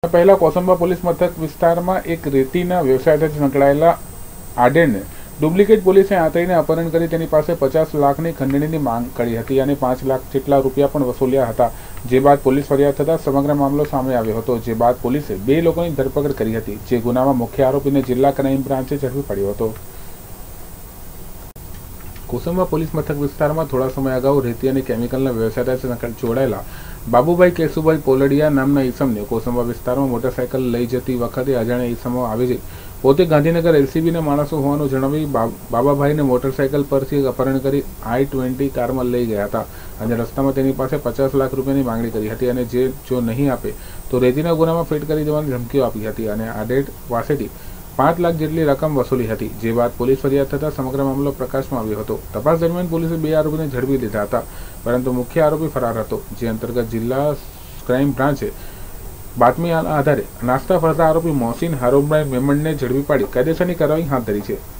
પહેલા કોસંબા પોલીસ મથક વિસ્તારમાં એક રેતીના વ્યવસાયથી સંકળાયેલા આડેડને ડુપ્લિકેટ પોલીસે આંતરીને અપહરણ કરી તેની પાસે 50 લાખની ખંડણીની માંગ કરી હતી અને 5 લાખ જેટલા રૂપિયા પણ વસૂલ્યા હતા। જે બાદ પોલીસ ફરિયાદ થતાં સમગ્ર મામલો સામે આવ્યો હતો। જે બાદ પોલીસે 2 લોકોની ધરપકડ કરી હતી, જે ગુનામાં મુખ્ય આરોપીને જિલ્લા ક્રાઇમ બ્રાન્ચે ઝડપી પડ્યો હતો। કોસંબા પોલીસ મથક વિસ્તારમાં થોડા સમય અગાઉ રેતી અને કેમિકલના વ્યવસાય સાથે જોડાયેલા બાબુભાઈ કેશુભાઈ પોલડિયા નામના ઈસમને કોસંબા વિસ્તારમાં મોટરસાયકલ લઈ જતી વખતે અજાણ્યા ઈસમો આવી જઈ પોતે ગાંધીનગર એલસીબીના માણસો હોવાનું જણાવી બાબાભાઈને મોટરસાયકલ પરથી અપહરણ કરી I-20 કારમાં લઈ ગયા હતા અને રસ્તામાં તેની પાસે 50 લાખ રૂપિયાની માંગણી કરી હતી અને જો નહીં આપે તો રેતીના ગુનામાં ફિટ કરી દેવાની ધમકીઓ આપી હતી અને આડેડ પાસેથી 5 લાખ જેટલી રકમ વસૂલી હતી। જે બાદ પોલીસ ફરિયાદ થતાં સમગ્ર મામલો પ્રકાશમાં આવ્યો હતો। તપાસ દરમિયાન પોલીસે 2 આરોપીને ઝડપી લીધા હતા, પરંતુ મુખ્ય આરોપી ફરાર હતો। જે અંતર્ગત જિલ્લા ક્રાઇમ બ્રાન્ચે બાતમી આધારે નાસ્તા ફરતા આરોપી મોહસિન હારૂનભાઈ મેમણને ઝડપી પાડી કાયદેસરની કાર્યવાહી હાથ ધરી છે।